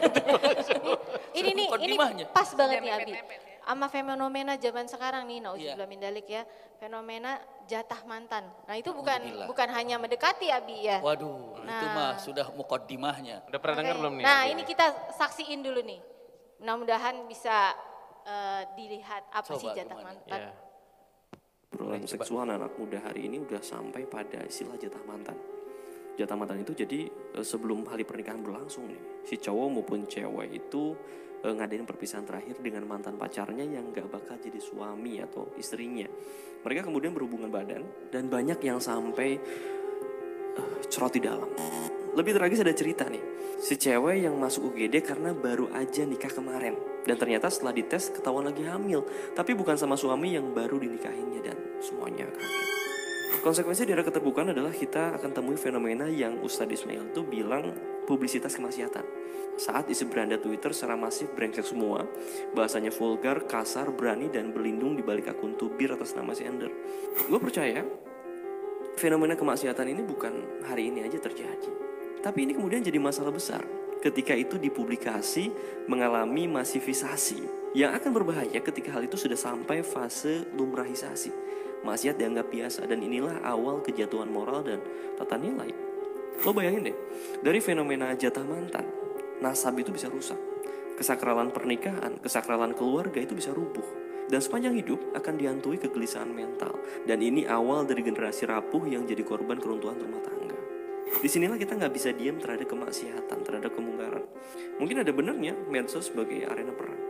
S3: Ini
S2: mukaddimahnya.
S3: pas banget nih Abi.
S4: mepet-mepet ya.
S3: Sama fenomena zaman sekarang nih,
S2: Iya.
S3: nauzubillah min dalik ya. Fenomena jatah mantan. Nah, itu bukan
S2: Alhamdulillah.
S3: bukan hanya mendekati Abi ya.
S2: Waduh, itu
S3: Nah.
S2: mah sudah mukaddimahnya.
S1: Udah pernah dengar
S3: Makanya-
S1: belum nih?
S3: Nah,
S1: Abi?
S3: ini kita saksiin dulu nih. Mudah-mudahan bisa dilihat apa sih
S2: Coba
S3: jatah
S2: gimana?
S3: mantan?
S1: Ya.
S6: Obrolan seksual anak muda hari ini udah sampai pada istilah jatah mantan. Jatah mantan itu jadi sebelum hari pernikahan berlangsung nih, si cowok maupun cewek itu ngadain perpisahan terakhir dengan mantan pacarnya yang gak bakal jadi suami atau istrinya. Mereka kemudian berhubungan badan dan banyak yang sampai cerot di dalam. Lebih tragis ada cerita nih, si cewek yang masuk UGD karena baru aja nikah kemarin. Dan ternyata setelah dites ketahuan lagi hamil, tapi bukan sama suami yang baru dinikahinnya dan semuanya kaget. Konsekuensi dari keterbukaan adalah kita akan temui fenomena yang Ustadz Ismail tuh bilang publisitas kemaksiatan. Saat isi beranda Twitter secara masif brengsek semua, bahasanya vulgar, kasar, berani, dan berlindung di balik akun tubir atas nama si Ender. Gue percaya fenomena kemaksiatan ini bukan hari ini aja terjadi, tapi ini kemudian jadi masalah besar ketika itu dipublikasi mengalami masivisasi yang akan berbahaya ketika hal itu sudah sampai fase lumrahisasi. Maksiat dianggap biasa dan inilah awal kejatuhan moral dan tata nilai. Lo bayangin deh, dari fenomena jatah mantan, nasab itu bisa rusak. Kesakralan pernikahan, kesakralan keluarga itu bisa rubuh. Dan sepanjang hidup akan dihantui kegelisahan mental. Dan ini awal dari generasi rapuh yang jadi korban keruntuhan rumah tangga. Disinilah kita nggak bisa diam terhadap kemaksiatan, terhadap kemungkaran. Mungkin ada benernya medsos sebagai arena perang.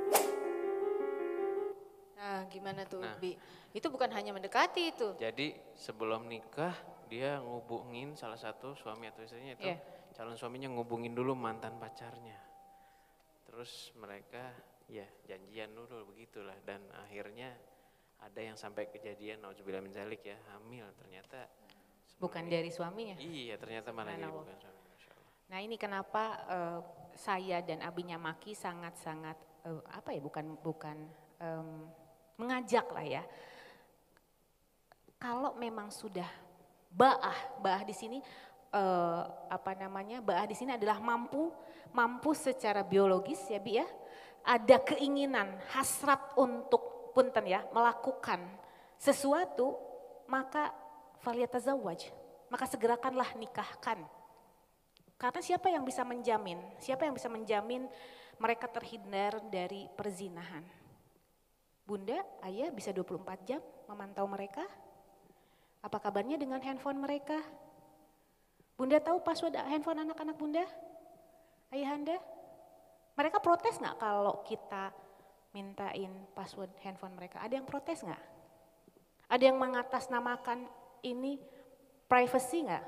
S3: Nah, gimana tuh,
S1: Nah.
S3: Bi? Itu bukan hanya mendekati itu.
S1: Jadi sebelum nikah dia ngubungin salah satu suami atau istrinya itu,
S4: Iya.
S1: calon suaminya ngubungin dulu mantan pacarnya. Terus mereka ya janjian dulu begitulah dan akhirnya ada yang sampai kejadian nauzubillah min dzalik ya, hamil ternyata.
S4: Bukan dari suaminya.
S1: Iya, ternyata malah jadi
S4: Subhanallah.
S1: bukan suami. Masya Allah.
S4: Nah ini kenapa saya dan Abinya Maki sangat-sangat bukan mengajak lah ya. Kalau memang sudah ba'ah di sini ba'ah di sini adalah mampu secara biologis ya Bi ya. Ada keinginan, hasrat untuk punten ya melakukan sesuatu, maka falyatazawwaj, maka segerakanlah nikahkan. Karena siapa yang bisa menjamin? Siapa yang bisa menjamin mereka terhindar dari perzinahan? Bunda, ayah bisa 24 jam memantau mereka? Apa kabarnya dengan handphone mereka? Bunda tahu password handphone anak-anak bunda? Ayahanda? Mereka protes nggak kalau kita mintain password handphone mereka? Ada yang protes nggak? Ada yang mengatasnamakan ini privacy nggak?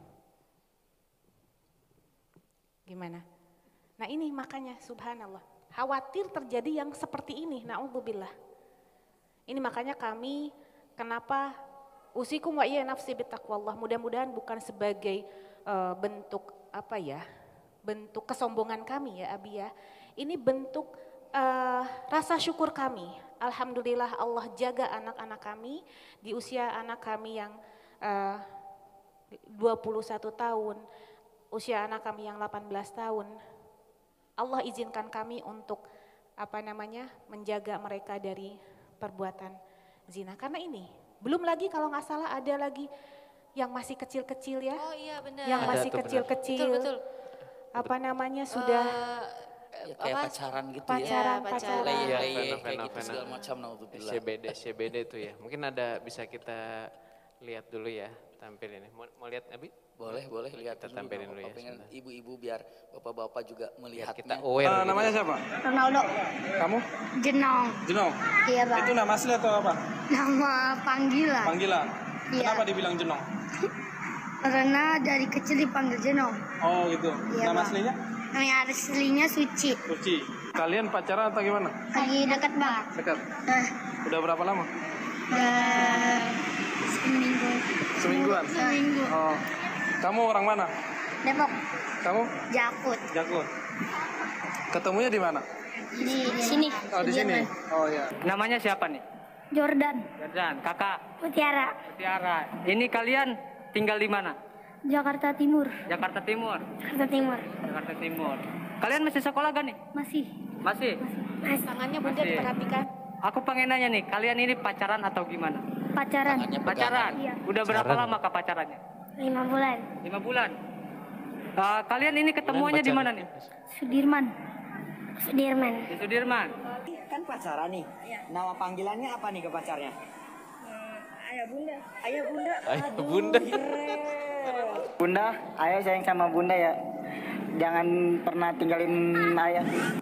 S4: Gimana? Nah ini makanya subhanallah, khawatir terjadi yang seperti ini, na'udzubillah. Ini makanya kami, kenapa usikum wa iya nafsi bittaqwallah, mudah-mudahan bukan sebagai bentuk bentuk kesombongan kami ya Abi ya. Ini bentuk rasa syukur kami. Alhamdulillah Allah jaga anak-anak kami di usia anak kami yang 21 tahun, usia anak kami yang 18 tahun. Allah izinkan kami untuk menjaga mereka dari perbuatan zina. Karena ini, belum lagi kalau nggak salah ada lagi yang masih kecil-kecil ya.
S3: Oh iya benar.
S4: Yang
S1: Ada
S4: masih
S1: tuh, benar.
S4: kecil-kecil.
S3: Betul.
S4: Sudah
S2: Ya, kayak
S3: Apa?
S2: pacaran gitu ya.
S4: pacaran.
S2: Leye-leye
S1: Fenomena-
S2: kayak gitu
S1: fenomena
S2: segala macam, naudzubillah.
S1: CBD itu ya. Mungkin ada bisa kita lihat dulu ya tampil ini. Mau lihat Abi?
S2: Boleh lihat
S1: Kita
S2: dulu.
S1: tampilin
S2: nggak
S1: dulu ya,
S2: apa-apa. Pengen
S1: sebentar.
S2: ibu-ibu biar bapak-bapak juga
S1: Biar
S2: melihatnya.
S1: kita aware. gitu.
S7: Namanya siapa?
S8: Ronaldo.
S7: Kamu?
S8: Jenong.
S7: Jenong.
S8: Iya bang.
S7: Itu nama asli atau apa?
S8: Nama panggilan.
S7: Panggilan.
S8: Iya.
S7: Kenapa dibilang Jenong?
S8: Karena dari kecil dipanggil Jenong.
S7: Oh gitu.
S8: Iya,
S7: Nama
S8: Bang.
S7: aslinya?
S8: Nama aslinya Suci.
S7: Suci. Kalian pacaran atau gimana?
S8: Lagi dekat bang.
S7: Dekat.
S8: Eh,
S7: Udah berapa lama?
S8: seminggu.
S7: Semingguan.
S8: Seminggu.
S7: Oh. Kamu orang mana?
S8: Depok.
S7: Kamu?
S8: Jakut.
S7: Jakut. Ketemunya di mana?
S8: Di sini.
S7: Oh di sini. Oh ya.
S9: Namanya siapa nih?
S8: Jordan.
S9: Jordan, kakak
S8: Mutiara.
S9: Tiara. Ini kalian tinggal di mana?
S8: Jakarta Timur.
S9: Jakarta Timur.
S8: Jakarta Timur.
S9: Jakarta Timur. Kalian masih sekolah gak nih?
S8: Masih.
S9: Masih.
S4: Tangannya bunda
S9: Masih.
S4: diperhatikan.
S9: Aku pengen nanya nih, kalian ini pacaran atau gimana?
S8: Pacaran.
S2: Tangannya
S9: Pacaran.
S8: Iya.
S9: Udah berapa
S1: Pacaran.
S9: lama kak pacarannya?
S8: 5 bulan.
S9: 5 bulan. Kalian ini ketemuannya di mana nih?
S8: Sudirman. Sudirman.
S9: Di Sudirman.
S10: Kan pacaran nih. Nama panggilannya apa nih ke pacarnya?
S8: Ayah bunda. Ayah bunda.
S1: Ayah bunda.
S10: Bunda, ayah sayang sama bunda ya. Jangan pernah tinggalin ayah.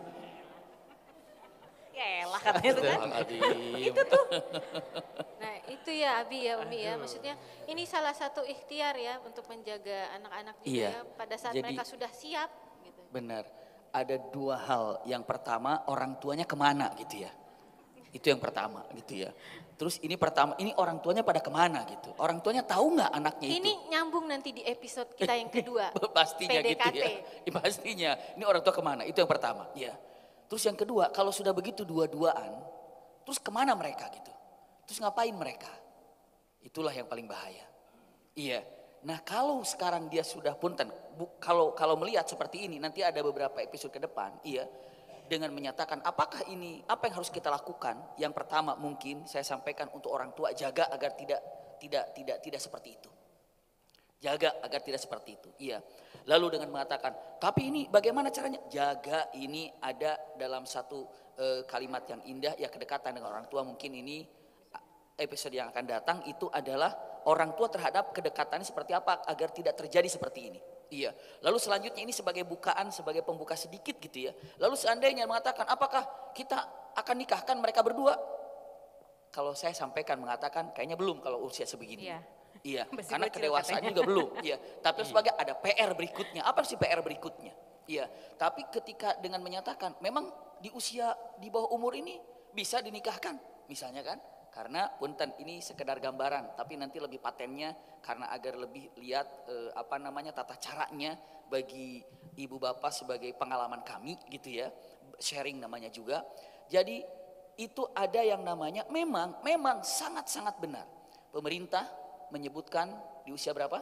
S4: Ya elah katanya itu kan.
S1: Itu
S4: tuh.
S3: Nah itu ya Abi ya Umi ya, maksudnya ini salah satu ikhtiar ya untuk menjaga anak-anak juga
S2: Iya.
S3: ya pada saat
S2: Jadi-
S3: mereka sudah siap gitu.
S2: Benar. Ada dua hal. Yang pertama, orang tuanya kemana gitu ya. Itu yang pertama gitu ya. Terus ini orang tuanya pada kemana gitu. Orang tuanya tahu nggak anaknya itu?
S3: Ini nyambung nanti di episode kita yang kedua.
S2: Pastinya gitu
S3: PDKT.
S2: ya. Pastinya. Ini orang tua kemana? Itu yang pertama. Ya. Terus yang kedua, kalau sudah begitu dua-duaan, terus kemana mereka gitu? Terus ngapain mereka? Itulah yang paling bahaya. Iya. Nah kalau sekarang dia sudah punten, kalau melihat seperti ini, nanti ada beberapa episode ke depan, iya. Dengan menyatakan apakah ini, apa yang harus kita lakukan? Yang pertama mungkin saya sampaikan untuk orang tua, jaga agar tidak seperti itu. Jaga agar tidak seperti itu. Iya. Lalu dengan mengatakan, tapi ini bagaimana caranya? Jaga, ini ada dalam satu kalimat yang indah, ya kedekatan dengan orang tua. Mungkin ini episode yang akan datang itu adalah orang tua terhadap kedekatannya seperti apa agar tidak terjadi seperti ini. Iya. Lalu selanjutnya ini sebagai bukaan, sebagai pembuka sedikit gitu ya. Lalu seandainya mengatakan, apakah kita akan nikahkan mereka berdua? Kalau saya sampaikan mengatakan kayaknya belum kalau usia sebegini.
S4: Iya.
S2: Iya,
S4: Masih
S2: karena
S4: bocil
S2: kedewasaan
S4: katanya.
S2: juga belum. Iya, tapi sebagai ada PR berikutnya. Apa sih PR berikutnya? Iya, tapi ketika dengan menyatakan memang di usia di bawah umur ini bisa dinikahkan, misalnya kan? Karena punten ini sekedar gambaran, tapi nanti lebih patennya karena agar lebih lihat tata caranya bagi ibu bapak sebagai pengalaman kami gitu ya, sharing namanya juga. Jadi itu ada yang namanya memang sangat-sangat benar. Pemerintah menyebutkan di usia berapa?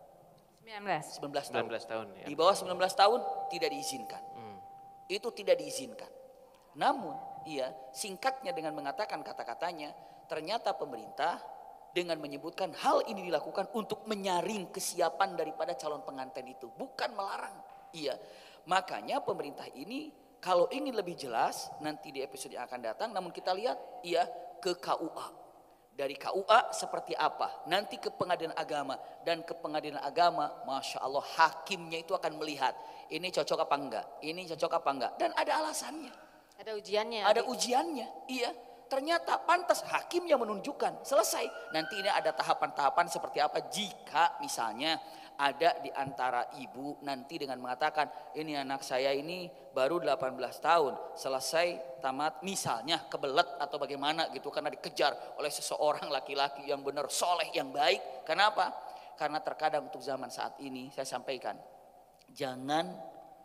S4: 19.
S2: 19 tahun.
S1: 19 tahun ya.
S2: Di bawah 19 tahun tidak diizinkan. Itu tidak diizinkan. Namun, iya, singkatnya dengan mengatakan kata-katanya, ternyata pemerintah dengan menyebutkan hal ini dilakukan untuk menyaring kesiapan daripada calon pengantin itu, bukan melarang. Iya. Makanya pemerintah ini kalau ingin lebih jelas nanti di episode yang akan datang, namun kita lihat iya ke KUA. Dari KUA seperti apa, nanti ke pengadilan agama, dan ke pengadilan agama, Masya Allah hakimnya itu akan melihat ini cocok apa enggak, ini cocok apa enggak, dan ada alasannya.
S3: Ada ujiannya.
S2: Ada ujiannya, iya. Ternyata pantas hakimnya menunjukkan, selesai. Nanti ini ada tahapan-tahapan seperti apa jika misalnya ada di antara ibu nanti dengan mengatakan ini anak saya ini baru 18 tahun selesai tamat misalnya kebelet atau bagaimana gitu karena dikejar oleh seseorang laki-laki yang benar soleh yang baik. Kenapa? Karena terkadang untuk zaman saat ini saya sampaikan jangan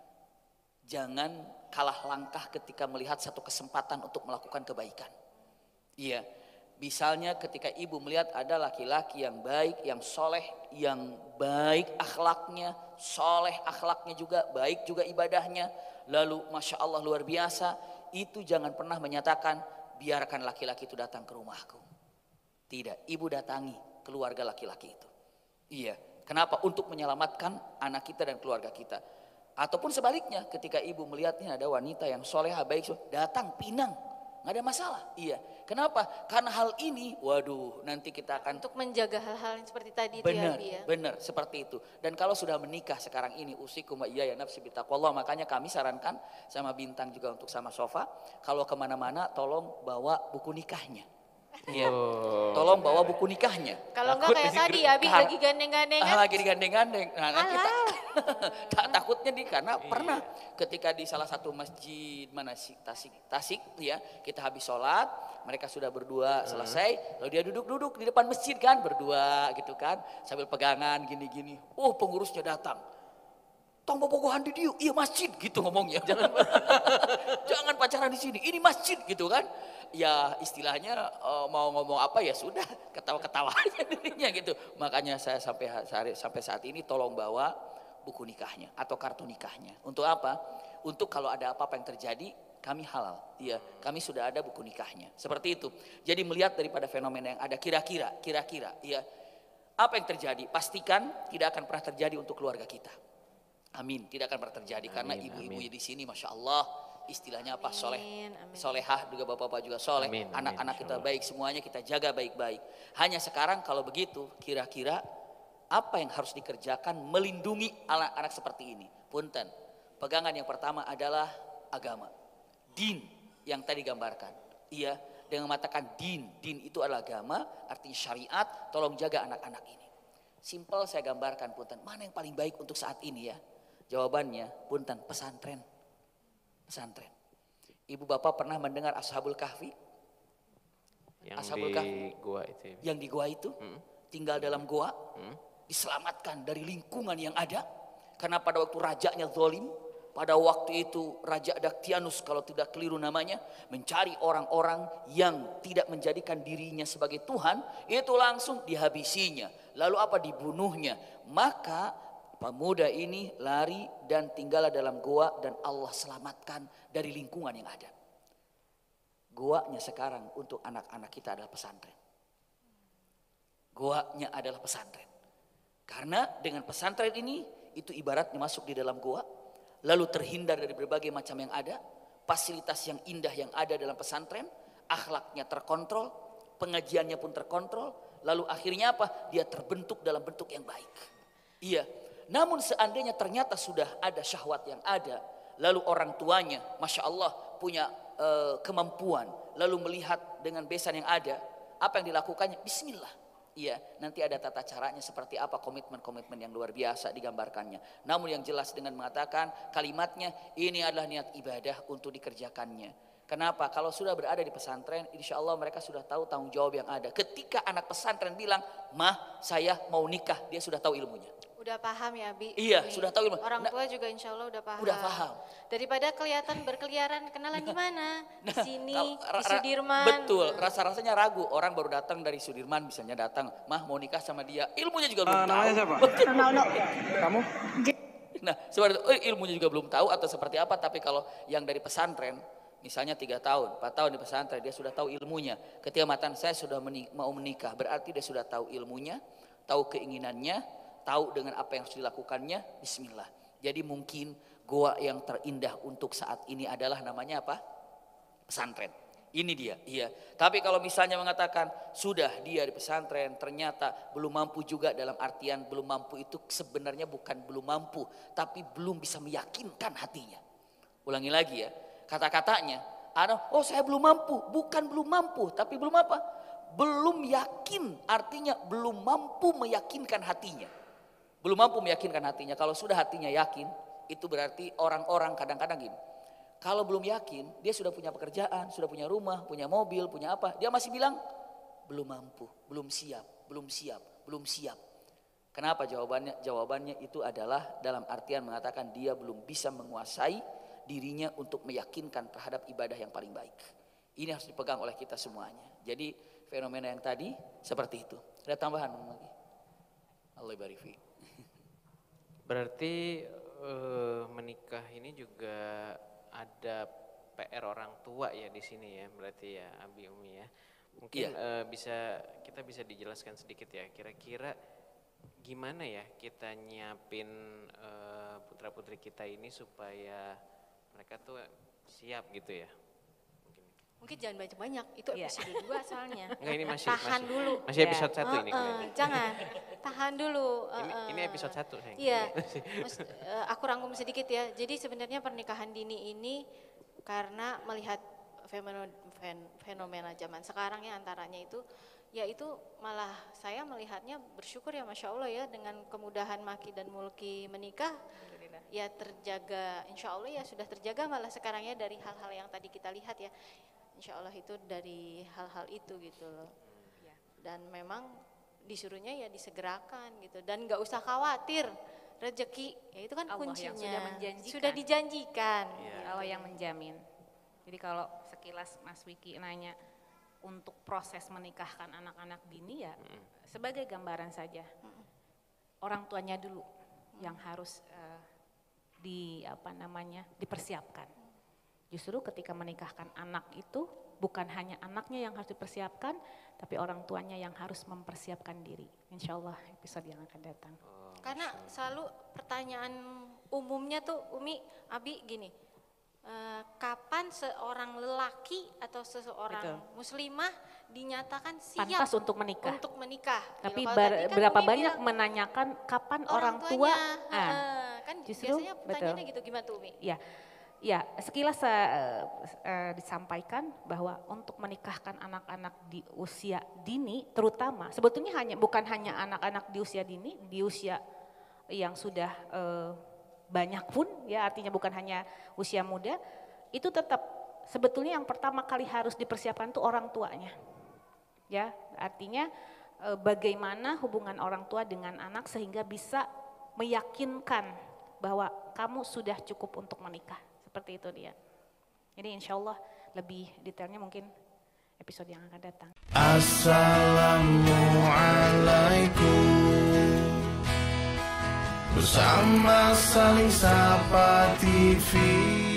S2: kalah langkah ketika melihat satu kesempatan untuk melakukan kebaikan. Iya. Misalnya ketika ibu melihat ada laki-laki yang baik, yang soleh, yang baik akhlaknya, soleh akhlaknya juga, baik juga ibadahnya. Lalu Masya Allah luar biasa, itu jangan pernah menyatakan biarkan laki-laki itu datang ke rumahku. Tidak, ibu datangi keluarga laki-laki itu. Iya, kenapa? Untuk menyelamatkan anak kita dan keluarga kita. Ataupun sebaliknya ketika ibu melihatnya ada wanita yang soleh, baik, datang pinang. Nggak ada masalah, iya. Kenapa? Karena hal ini, waduh, nanti kita akan
S3: Untuk menjaga hal-hal yang seperti tadi itu
S2: benar,
S3: ya Abi ya.
S2: benar seperti itu. Dan kalau sudah menikah sekarang ini, usikum wa iya ya nafsi bitaqwallah, makanya kami sarankan sama Bintang juga untuk sama Sofa, kalau kemana-mana tolong bawa buku nikahnya. Iya, tolong bawa buku nikahnya.
S3: Kalau enggak kayak tadi Abi lagi gandeng-gandengan.
S2: Lagi digandeng-gandeng. Nah, kita takutnya karena pernah ketika di salah satu masjid mana sih Tasik ya, kita habis sholat, mereka sudah berdua selesai, lalu dia duduk-duduk di depan masjid kan berdua gitu kan, sambil pegangan gini-gini. Oh, pengurusnya datang. Tong bobogohan di dieu, iya masjid gitu ngomongnya. Jangan pacaran di sini, ini masjid gitu kan. Ya istilahnya mau ngomong apa ya sudah, ketawa-ketawa aja dirinya gitu. Makanya saya sampai saat ini tolong bawa buku nikahnya atau kartu nikahnya. Untuk apa? Untuk kalau ada apa-apa yang terjadi kami halal. Iya, kami sudah ada buku nikahnya. Seperti itu. Jadi melihat daripada fenomena yang ada kira-kira iya. Apa yang terjadi? Pastikan tidak akan pernah terjadi untuk keluarga kita. Amin, tidak akan pernah terjadi karena ibu-ibu di sini Masya Allah, istilahnya apa,
S3: Amin, amin.
S2: solehah juga bapak-bapak juga soleh,
S1: Amin, amin,
S2: anak-anak kita
S1: insyaallah.
S2: baik semuanya kita jaga baik-baik. Hanya sekarang kalau begitu kira-kira apa yang harus dikerjakan melindungi anak-anak seperti ini? Punten, pegangan yang pertama adalah agama, din yang tadi gambarkan. Iya, dengan mengatakan din itu adalah agama, artinya syariat, tolong jaga anak-anak ini. Simpel saya gambarkan punten, mana yang paling baik untuk saat ini ya? Jawabannya punten, pesantren. Pesantren. Ibu bapak pernah mendengar Ashabul Kahfi?
S1: Yang
S2: Ashabul
S1: di
S2: Kahfi.
S1: gua itu. Ya.
S2: Yang di gua itu, tinggal dalam gua, diselamatkan dari lingkungan yang ada. Karena pada waktu rajanya zalim, pada waktu itu Raja Daktianus kalau tidak keliru namanya, mencari orang-orang yang tidak menjadikan dirinya sebagai Tuhan, itu langsung dihabisinya. Lalu apa? Dibunuhnya. Maka pemuda ini lari dan tinggallah dalam goa dan Allah selamatkan dari lingkungan yang ada. Goanya sekarang untuk anak-anak kita adalah pesantren. Goanya adalah pesantren. Karena dengan pesantren ini, itu ibaratnya masuk di dalam goa, lalu terhindar dari berbagai macam yang ada, fasilitas yang indah yang ada dalam pesantren, akhlaknya terkontrol, pengajiannya pun terkontrol, lalu akhirnya apa? Dia terbentuk dalam bentuk yang baik. Iya, namun seandainya ternyata sudah ada syahwat yang ada, lalu orang tuanya, Masya Allah, punya kemampuan, lalu melihat dengan besan yang ada, apa yang dilakukannya? Bismillah. Iya, nanti ada tata caranya seperti apa, komitmen-komitmen yang luar biasa digambarkannya. Namun yang jelas dengan mengatakan kalimatnya, ini adalah niat ibadah untuk dikerjakannya. Kenapa? Kalau sudah berada di pesantren, insya Allah mereka sudah tahu tanggung jawab yang ada. Ketika anak pesantren bilang, "Mah, saya mau nikah," dia sudah tahu ilmunya.
S3: Udah paham ya, Bi?
S2: Iya,
S3: Umi.
S2: sudah tahu ilmu.
S3: Orang tua juga insya Allah udah paham.
S2: Udah paham.
S3: Daripada kelihatan berkeliaran, kenalan di mana? Di sini, di
S2: Ra-
S3: Sudirman.
S2: Betul, rasa-rasanya ragu. Orang baru datang dari Sudirman, misalnya datang, "Mah, mau nikah sama dia." Ilmunya juga belum tahu.
S7: Namanya siapa?
S8: Ronaldo.
S7: Kamu?
S2: Nah, seperti itu, ilmunya juga belum tahu atau seperti apa. Tapi kalau yang dari pesantren, misalnya 3 tahun, 4 tahun di pesantren, dia sudah tahu ilmunya. Ketika matan saya sudah mau menikah, berarti dia sudah tahu ilmunya, tahu keinginannya, tahu dengan apa yang harus dilakukannya. Bismillah. Jadi mungkin goa yang terindah untuk saat ini adalah namanya apa? Pesantren. Ini dia, iya. Tapi kalau misalnya mengatakan sudah dia di pesantren, ternyata belum mampu juga, dalam artian belum mampu itu sebenarnya bukan belum mampu, tapi belum bisa meyakinkan hatinya. Ulangi lagi ya, kata-katanya, "Oh saya belum mampu," bukan belum mampu, tapi belum apa? Belum yakin, artinya belum mampu meyakinkan hatinya. Belum mampu meyakinkan hatinya. Kalau sudah hatinya yakin, itu berarti orang-orang kadang-kadang gini. Kalau belum yakin, dia sudah punya pekerjaan, sudah punya rumah, punya mobil, punya apa. Dia masih bilang, belum mampu, belum siap, belum siap, belum siap. Kenapa jawabannya? Jawabannya itu adalah dalam artian mengatakan dia belum bisa menguasai dirinya untuk meyakinkan terhadap ibadah yang paling baik. Ini harus dipegang oleh kita semuanya. Jadi fenomena yang tadi seperti itu. Ada tambahan lagi? Allah barik fiik.
S1: Berarti menikah ini juga ada PR orang tua ya di sini ya, berarti ya Abi Umi ya. Mungkin kita bisa dijelaskan sedikit ya, kira-kira gimana ya kita nyiapin putra-putri kita ini supaya mereka tuh siap gitu ya.
S3: Mungkin jangan banyak-banyak, itu episode 2 soalnya.
S1: Enggak, ini
S3: tahan dulu.
S1: Masih episode 1 ini.
S3: Jangan, tahan dulu.
S1: Ini episode 1 sayang.
S3: Iya, aku rangkum sedikit ya. Jadi sebenarnya pernikahan dini ini karena melihat fenomena zaman sekarang ya, antaranya itu, yaitu malah saya melihatnya bersyukur ya Masya Allah ya, dengan kemudahan Maki dan Mulki menikah, ya terjaga, insya Allah ya sudah terjaga malah sekarang ya dari hal-hal yang tadi kita lihat ya. Insya Allah itu dari hal-hal itu gitu loh. Dan memang disuruhnya ya disegerakan gitu. Dan gak usah khawatir rezeki, ya itu kan
S4: Allah
S3: kuncinya.
S4: yang sudah menjanjikan.
S3: Sudah dijanjikan.
S4: Allah yang menjamin. Jadi kalau sekilas Mas Wiki nanya untuk proses menikahkan anak-anak dini ya sebagai gambaran saja. Orang tuanya dulu yang harus dipersiapkan. Justru ketika menikahkan anak itu bukan hanya anaknya yang harus dipersiapkan, tapi orang tuanya yang harus mempersiapkan diri. Insya Allah episode yang akan datang.
S3: Karena selalu pertanyaan umumnya tuh Umi, Abi gini, kapan seorang lelaki atau seseorang
S4: Betul.
S3: muslimah dinyatakan siap
S4: Pantas untuk menikah.
S3: Untuk menikah.
S4: Tapi
S3: Kalau tadi kan
S4: berapa
S3: Umi
S4: banyak
S3: bilang
S4: menanyakan kapan
S3: orang
S4: orang tua?
S3: tuanya. Kan
S4: justru
S3: biasanya pertanyaannya gitu, gimana tuh Umi?
S4: Ya, sekilas disampaikan bahwa untuk menikahkan anak-anak di usia dini, terutama sebetulnya bukan hanya anak-anak di usia dini, di usia yang sudah banyak pun, ya artinya bukan hanya usia muda, itu tetap sebetulnya yang pertama kali harus dipersiapkan itu orang tuanya, ya artinya bagaimana hubungan orang tua dengan anak sehingga bisa meyakinkan bahwa kamu sudah cukup untuk menikah. Seperti itu dia. Jadi insya Allah lebih detailnya mungkin episode yang akan datang.
S11: Assalamualaikum. Bersama Saling Sapa TV.